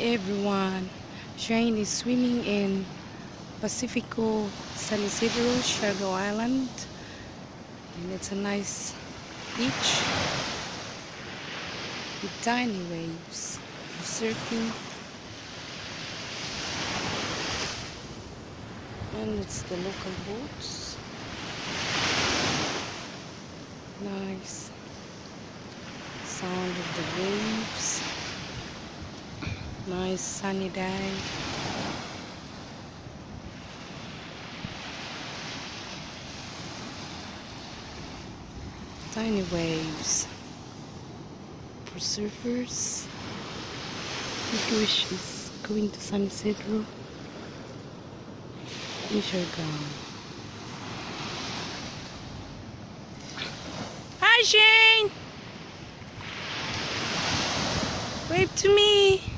everyone. Shane is swimming in Pacifico, San Isidro, Siargao Island, and it's a nice beach with tiny waves. Surfing, and it's the local boats. Nice sound of the waves. Nice sunny day. Tiny waves for surfers. Wish is going to San Isidro. Siargao. Hi Shane! Wave to me!